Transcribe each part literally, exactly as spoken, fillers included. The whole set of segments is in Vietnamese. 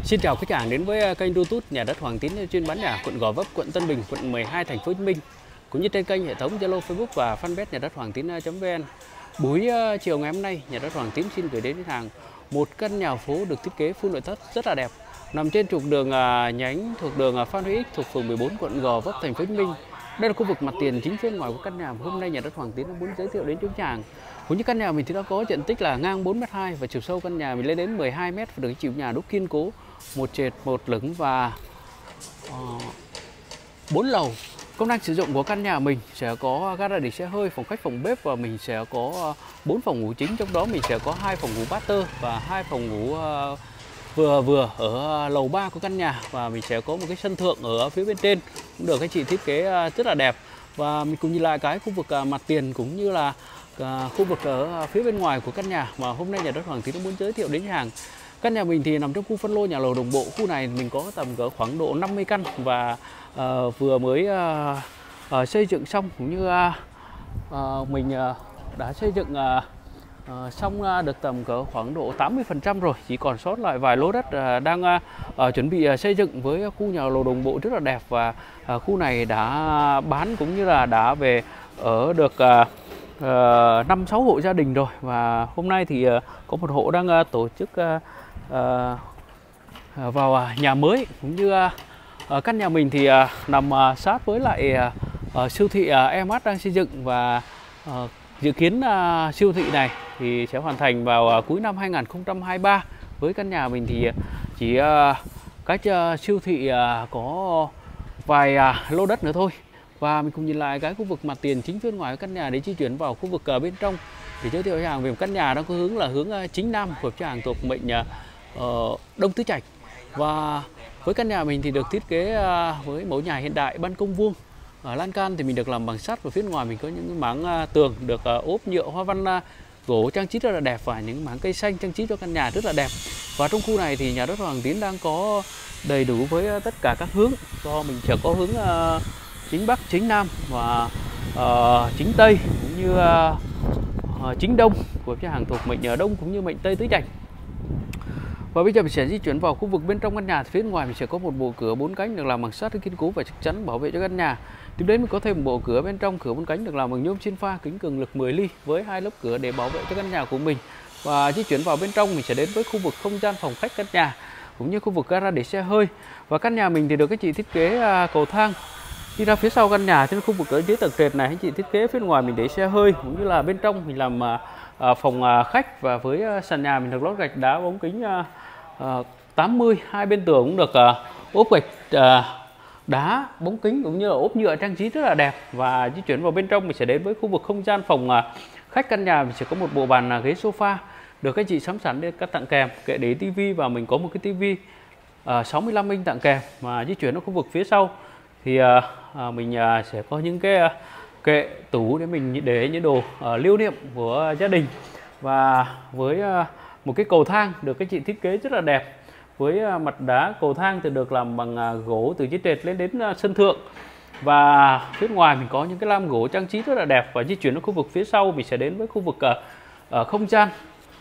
Xin chào khách hàng đến với kênh YouTube Nhà đất Hoàng Tín chuyên bán nhà quận Gò Vấp, quận Tân Bình, quận mười hai, thành phố Hồ Chí Minh, cũng như trên kênh hệ thống Zalo, Facebook và fanpage Nhà đất Hoàng Tín.vn. Buổi chiều ngày hôm nay, Nhà đất Hoàng Tín xin gửi đến khách hàng một căn nhà phố được thiết kế full nội thất rất là đẹp, nằm trên trục đường nhánh thuộc đường Phan Huy Ích, thuộc phường mười bốn, quận Gò Vấp, thành phố Hồ Chí Minh. Đây là khu vực mặt tiền chính phía ngoài của căn nhà mà hôm nay Nhà đất Hoàng Tín muốn giới thiệu đến chúng khách hàng. Cũng như căn nhà mình thì nó có diện tích là ngang bốn mét hai và chiều sâu căn nhà mình lên đến mười hai mét, và được chịu nhà đúc kiên cố, một trệt một lửng và bốn uh, lầu. Công năng sử dụng của căn nhà mình sẽ có gara để xe hơi, phòng khách, phòng bếp, và mình sẽ có bốn phòng ngủ chính, trong đó mình sẽ có hai phòng ngủ master và hai phòng ngủ uh, vừa vừa ở lầu ba của căn nhà, và mình sẽ có một cái sân thượng ở phía bên trên cũng được các chị thiết kế rất là đẹp. Và mình cùng nhìn lại cái khu vực mặt tiền cũng như là khu vực ở phía bên ngoài của căn nhà mà hôm nay Nhà đất Hoàng Tín muốn giới thiệu đến khách hàng. Căn nhà mình thì nằm trong khu phân lô nhà lầu đồng bộ. Khu này mình có tầm cỡ khoảng độ năm mươi căn và uh, vừa mới uh, uh, xây dựng xong, cũng như uh, uh, mình uh, đã xây dựng uh, uh, xong uh, được tầm cỡ khoảng độ tám mươi phần trăm rồi. Chỉ còn sót lại vài lô đất uh, đang uh, uh, chuẩn bị uh, xây dựng với khu nhà lầu đồng bộ rất là đẹp, và uh, khu này đã bán cũng như là đã về ở được uh, năm sáu hộ gia đình rồi. Và hôm nay thì uh, có một hộ đang uh, tổ chức uh, uh, vào uh, nhà mới, cũng như uh, uh, căn nhà mình thì uh, nằm uh, sát với lại uh, uh, siêu thị uh, Emart đang xây dựng, và uh, dự kiến uh, siêu thị này thì sẽ hoàn thành vào uh, cuối năm hai nghìn không trăm hai mươi ba. Với căn nhà mình thì chỉ uh, cách uh, siêu thị uh, có vài uh, lô đất nữa thôi. Và mình cùng nhìn lại cái khu vực mặt tiền chính phía ngoài của căn nhà để di chuyển vào khu vực uh, bên trong để giới thiệu khách hàng về một căn nhà đang có hướng là hướng uh, chính nam của khách hàng thuộc mệnh uh, Đông Tứ Trạch. Và với căn nhà mình thì được thiết kế uh, với mẫu nhà hiện đại, ban công vuông. Ở lan can thì mình được làm bằng sắt, và phía ngoài mình có những mảng uh, tường được uh, ốp nhựa hoa văn uh, gỗ trang trí rất là đẹp, và những mảng cây xanh trang trí cho căn nhà rất là đẹp. Và trong khu này thì Nhà đất Hoàng Tín đang có đầy đủ với uh, tất cả các hướng. Do mình sẽ có hướng uh, chính Bắc, chính Nam và uh, chính Tây, cũng như uh, uh, chính Đông của khách hàng thuộc mệnh Đông cũng như mệnh Tây Tứ Trạch. Và bây giờ mình sẽ di chuyển vào khu vực bên trong căn nhà. Phía ngoài mình sẽ có một bộ cửa bốn cánh được làm bằng sắt kiên cố và chắc chắn bảo vệ cho căn nhà. Tiếp đến mình có thêm một bộ cửa bên trong, cửa bốn cánh được làm bằng nhôm xin pha, kính cường lực mười ly với hai lớp cửa để bảo vệ cho căn nhà của mình. Và di chuyển vào bên trong mình sẽ đến với khu vực không gian phòng khách căn nhà, cũng như khu vực gara để xe hơi. Và căn nhà mình thì được các chị thiết kế uh, cầu thang đi ra phía sau căn nhà. Trên khu vực ở dưới tầng trệt này anh chị thiết kế phía ngoài mình để xe hơi, cũng như là bên trong mình làm uh, phòng uh, khách. Và với uh, sàn nhà mình được lót gạch đá bóng kính uh, uh, tám mươi, hai bên tường cũng được uh, ốp gạch uh, đá bóng kính cũng như là ốp nhựa trang trí rất là đẹp. Và di chuyển vào bên trong mình sẽ đến với khu vực không gian phòng uh, khách căn nhà. Mình sẽ có một bộ bàn uh, ghế sofa được các chị sắm sẵn để các tặng kèm, kệ để tivi, và mình có một cái tivi uh, sáu mươi lăm inch tặng kèm. Mà di chuyển ở khu vực phía sau thì uh, uh, mình uh, sẽ có những cái uh, kệ tủ để mình để những đồ uh, lưu niệm của gia đình. Và với uh, một cái cầu thang được các chị thiết kế rất là đẹp, với uh, mặt đá cầu thang thì được làm bằng uh, gỗ từ dưới trệt lên đến uh, sân thượng. Và phía ngoài mình có những cái lam gỗ trang trí rất là đẹp. Và di chuyển ở khu vực phía sau mình sẽ đến với khu vực uh, uh, không gian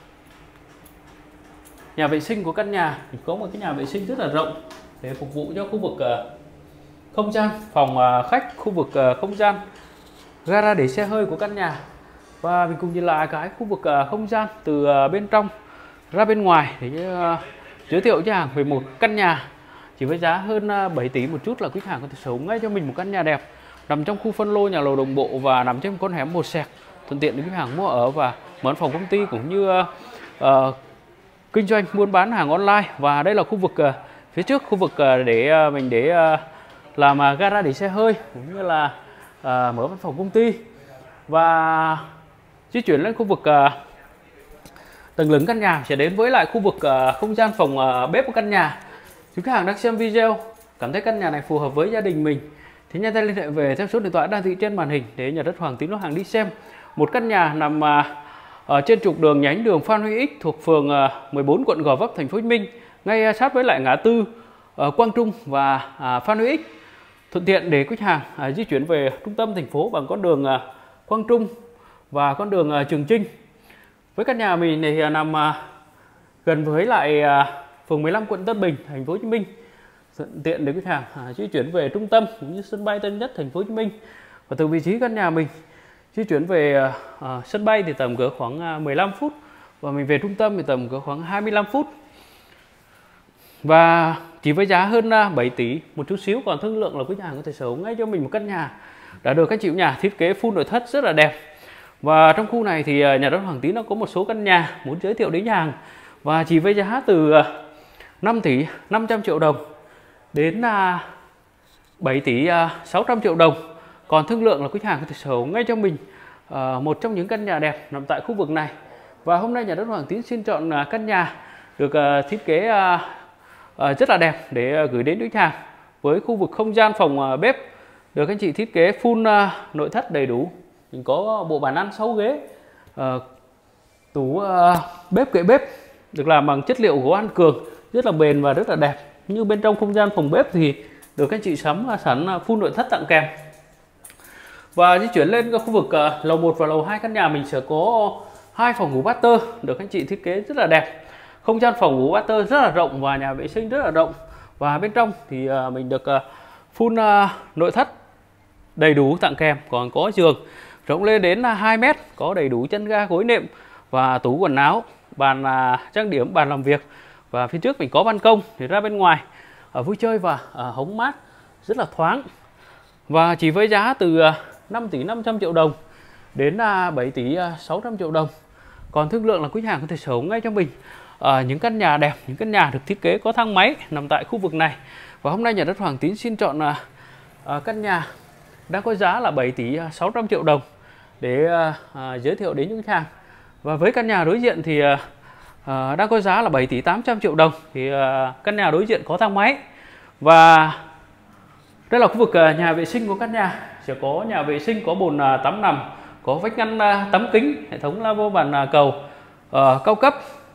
nhà vệ sinh của căn nhà. Mình có một cái nhà vệ sinh rất là rộng để phục vụ cho khu vực uh, không gian phòng uh, khách, khu vực uh, không gian gara để xe hơi của căn nhà. Và mình cùng nhìn lại cái khu vực uh, không gian từ uh, bên trong ra bên ngoài để uh, giới thiệu cho hàng về một căn nhà chỉ với giá hơn uh, bảy tỷ một chút là quý hàng có thể sở hữu ngay cho mình một căn nhà đẹp, nằm trong khu phân lô nhà lầu đồng bộ và nằm trên một con hẻm một sẹc, thuận tiện để quý hàng mua ở và mở phòng công ty cũng như uh, uh, kinh doanh buôn bán hàng online. Và đây là khu vực uh, phía trước, khu vực uh, để uh, mình để uh, làm uh, gara để xe hơi cũng như là uh, mở văn phòng công ty. Và di chuyển lên khu vực uh, tầng lửng căn nhà sẽ đến với lại khu vực uh, không gian phòng uh, bếp của căn nhà. Nếu khách hàng đang xem video cảm thấy căn nhà này phù hợp với gia đình mình thì nhanh tay liên hệ về theo số điện thoại đang thị trên màn hình để Nhà đất Hoàng Tín lô hàng đi xem. Một căn nhà nằm uh, ở trên trục đường nhánh đường Phan Huy Ích thuộc phường uh, mười bốn, quận Gò Vấp, thành phố Hồ Chí Minh, ngay uh, sát với lại ngã tư uh, Quang Trung và uh, Phan Huy Ích, thuận tiện để khách hàng uh, di chuyển về trung tâm thành phố bằng con đường uh, Quang Trung và con đường uh, Trường Chinh. Với căn nhà mình thì uh, nằm uh, gần với lại uh, phường mười lăm quận Tân Bình, thành phố Hồ Chí Minh, thuận tiện để khách hàng à, di chuyển về trung tâm cũng như sân bay Tân Nhất, thành phố Hồ Chí Minh. Và từ vị trí căn nhà mình di chuyển về à, sân bay thì tầm cỡ khoảng à, mười lăm phút, và mình về trung tâm thì tầm cỡ khoảng hai mươi lăm phút. Và chỉ với giá hơn à, bảy tỷ một chút xíu, còn thương lượng là khách hàng có thể sở hữu ngay cho mình một căn nhà đã được các chủ nhà thiết kế full nội thất rất là đẹp. Và trong khu này thì nhà đất Hoàng Tín nó có một số căn nhà muốn giới thiệu đến nhà hàng, và chỉ với giá từ năm tỷ năm trăm triệu đồng đến bảy tỷ sáu trăm triệu đồng, còn thương lượng là khách hàng có thể sở hữu ngay cho mình một trong những căn nhà đẹp nằm tại khu vực này. Và hôm nay nhà đất Hoàng Tín xin chọn căn nhà được thiết kế rất là đẹp để gửi đến khách hàng, với khu vực không gian phòng bếp được anh chị thiết kế full nội thất đầy đủ. Mình có bộ bàn ăn sáu ghế, uh, tủ uh, bếp kệ bếp được làm bằng chất liệu gỗ An Cường rất là bền và rất là đẹp. Như bên trong không gian phòng bếp thì được anh chị sắm sẵn full nội thất tặng kèm. Và di chuyển lên khu vực uh, lầu một và lầu hai căn nhà mình sẽ có hai phòng ngủ master được anh chị thiết kế rất là đẹp. Không gian phòng ngủ master rất là rộng và nhà vệ sinh rất là rộng. Và bên trong thì uh, mình được uh, full uh, nội thất đầy đủ tặng kèm, còn có giường rộng lên đến hai mét, có đầy đủ chân ga gối nệm và tủ quần áo, bàn trang điểm, bàn làm việc. Và phía trước mình có ban công để ra bên ngoài ở vui chơi và ở hóng mát rất là thoáng. Và chỉ với giá từ năm tỷ năm trăm triệu đồng đến bảy tỷ sáu trăm triệu đồng, còn thương lượng là khách hàng có thể sở hữu ngay cho mình ở những căn nhà đẹp, những căn nhà được thiết kế có thang máy nằm tại khu vực này. Và hôm nay nhà đất Hoàng Tín xin chọn căn nhà đang có giá là bảy tỷ sáu trăm triệu đồng để uh, giới thiệu đến những khách hàng. Và với căn nhà đối diện thì uh, uh, đang có giá là bảy tỷ tám trăm triệu đồng. Thì uh, căn nhà đối diện có thang máy. Và đây là khu vực uh, nhà vệ sinh của căn nhà. Sẽ có nhà vệ sinh, có bồn uh, tắm nằm, có vách ngăn uh, tắm kính, hệ thống lavabo bàn uh, cầu uh, cao cấp.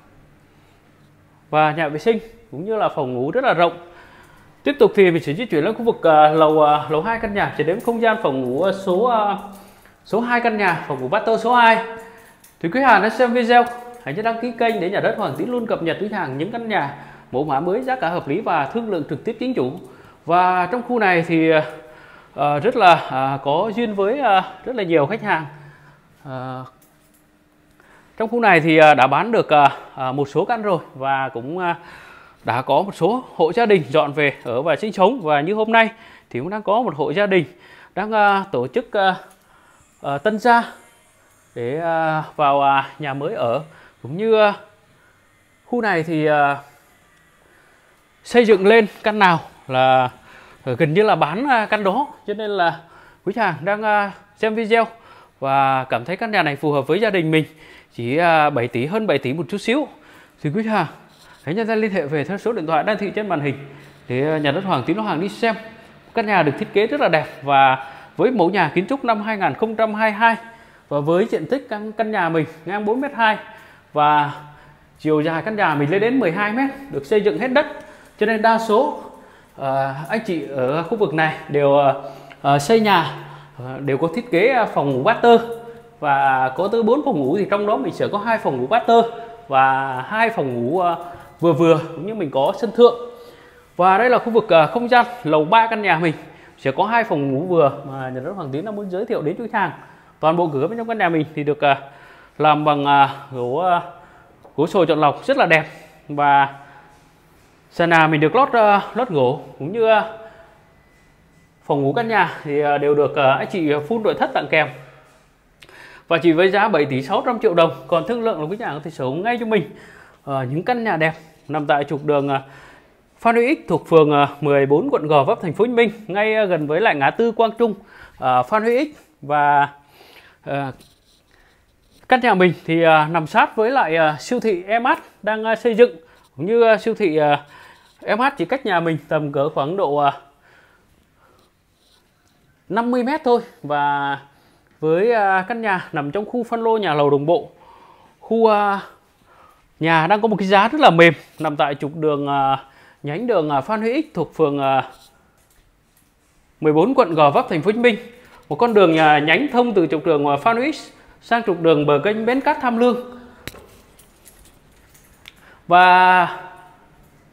Và nhà vệ sinh cũng như là phòng ngủ rất là rộng. Tiếp tục thì mình sẽ di chuyển lên khu vực uh, lầu uh, lầu hai căn nhà, sẽ đến không gian phòng ngủ uh, số uh, số hai căn nhà, phòng ngủ master số hai. Thì quý hàng đã xem video, hãy nhớ đăng ký kênh để nhà đất Hoàng Tín luôn cập nhật quý hàng những căn nhà mẫu mã mới, giá cả hợp lý và thương lượng trực tiếp chính chủ. Và trong khu này thì uh, rất là uh, có duyên với uh, rất là nhiều khách hàng. Uh, trong khu này thì uh, đã bán được uh, uh, một số căn rồi, và cũng uh, đã có một số hộ gia đình dọn về ở và sinh sống. Và như hôm nay thì cũng đang có một hộ gia đình đang uh, tổ chức uh, uh, tân gia để uh, vào uh, nhà mới ở. Cũng như uh, khu này thì uh, xây dựng lên căn nào là uh, gần như là bán uh, căn đó. Cho nên là quý hàng đang uh, xem video và cảm thấy căn nhà này phù hợp với gia đình mình, chỉ uh, bảy tỷ, hơn bảy tỷ một chút xíu, thì quý hàng hãy nhanh tay liên hệ về theo số điện thoại đang thị trên màn hình để nhà đất Hoàng Tín Lô Hàng đi xem. Căn nhà được thiết kế rất là đẹp và với mẫu nhà kiến trúc năm hai nghìn không trăm hai mươi hai, và với diện tích căn, căn nhà mình ngang bốn mét hai và chiều dài căn nhà mình lên đến mười hai mét, được xây dựng hết đất. Cho nên đa số uh, anh chị ở khu vực này đều uh, xây nhà uh, đều có thiết kế phòng ngủ master, và có tới bốn phòng ngủ, thì trong đó mình sẽ có hai phòng ngủ master và hai phòng ngủ uh, vừa vừa, cũng như mình có sân thượng. Và đây là khu vực uh, không gian lầu ba căn nhà mình sẽ có hai phòng ngủ vừa mà nhà đất Hoàng Tín đã muốn giới thiệu đến khách hàng. Toàn bộ cửa bên trong căn nhà mình thì được uh, làm bằng uh, gỗ uh, gỗ sồi chọn lọc rất là đẹp, và sàn nhà mình được lót uh, lót gỗ, cũng như uh, phòng ngủ căn nhà thì uh, đều được uh, anh chị full nội thất tặng kèm. Và chỉ với giá bảy tỷ sáu trăm triệu đồng, còn thương lượng là quý nhà có thể sở hữu ngay cho mình uh, những căn nhà đẹp nằm tại trục đường uh, Phan Huy Ích thuộc phường uh, mười bốn quận Gò Vấp, thành phố Hồ Chí Minh, ngay uh, gần với lại ngã tư Quang Trung, uh, Phan Huy Ích. Và uh, căn nhà mình thì uh, nằm sát với lại uh, siêu thị em hát đang uh, xây dựng, cũng như uh, siêu thị uh, em hát chỉ cách nhà mình tầm cỡ khoảng độ uh, năm mươi mét thôi. Và với uh, căn nhà nằm trong khu phân lô nhà lầu đồng bộ, khu uh, nhà đang có một cái giá rất là mềm, nằm tại trục đường uh, nhánh đường uh, Phan Huy Ích thuộc phường uh, mười bốn quận Gò Vấp, thành phố Hồ Chí Minh. Một con đường uh, nhánh thông từ trục đường uh, Phan Huy Ích sang trục đường bờ kênh Bến Cát Tham Lương. Và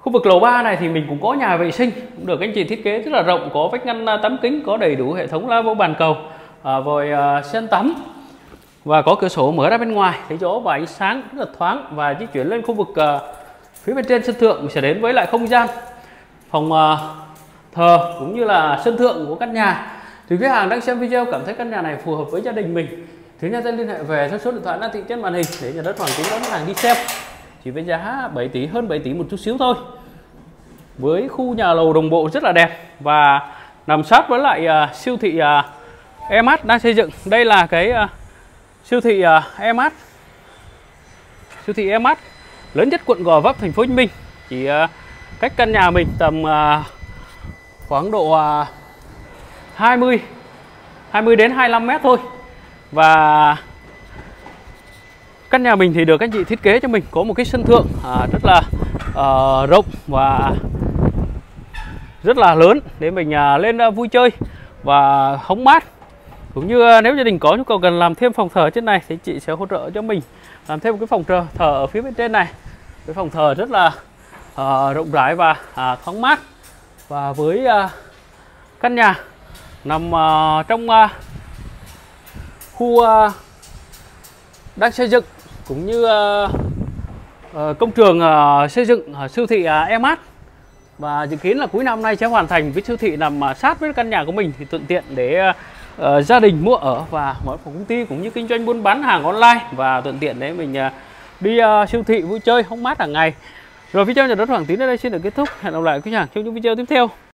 Khu vực lầu ba này thì mình cũng có nhà vệ sinh, cũng được anh chị thiết kế rất là rộng, có vách ngăn tắm kính, có đầy đủ hệ thống lavabo bàn cầu, à, vòi à, sen tắm và có cửa sổ mở ra bên ngoài, thấy gió và ánh sáng rất là thoáng. Và di chuyển lên khu vực à, phía bên trên sân thượng, mình sẽ đến với lại không gian phòng à, thờ cũng như là sân thượng của căn nhà. Thì khách hàng đang xem video cảm thấy căn nhà này phù hợp với gia đình mình thì nhanh tay liên hệ về theo số điện thoại đang thị trên màn hình để nhà đất Hoàng Tín đón khách hàng đi xem, chỉ với giá bảy tỷ, hơn bảy tỷ một chút xíu thôi, với khu nhà lầu đồng bộ rất là đẹp và nằm sát với lại uh, siêu thị uh, Emart đang xây dựng. Đây là cái uh, siêu thị uh, Emart, siêu thị Emart lớn nhất quận Gò Vấp, thành phố Hồ Chí Minh, chỉ uh, cách căn nhà mình tầm uh, khoảng độ uh, hai mươi đến hai mươi lăm mét thôi. Và căn nhà mình thì được anh chị thiết kế cho mình có một cái sân thượng à, rất là uh, rộng và rất là lớn để mình uh, lên uh, vui chơi và hóng mát. Cũng như uh, nếu gia đình có nhu cầu cần làm thêm phòng thờ trên này thì chị sẽ hỗ trợ cho mình làm thêm một cái phòng thờ, thờ ở phía bên trên này. Cái phòng thờ rất là uh, rộng rãi và uh, thoáng mát. Và với uh, căn nhà nằm uh, trong uh, khu uh, đang xây dựng cũng như uh, uh, công trường uh, xây dựng uh, siêu thị uh, Emart, và dự kiến là cuối năm nay sẽ hoàn thành cái siêu thị nằm uh, sát với căn nhà của mình, thì thuận tiện để uh, uh, gia đình mua ở và mở phòng công ty cũng như kinh doanh buôn bán hàng online, và thuận tiện để mình uh, đi uh, siêu thị vui chơi hóng mát hàng ngày. Rồi video nhà đất Hoàng Tín ở đây xin được kết thúc. Hẹn gặp lại quý khách hàng trong những video tiếp theo.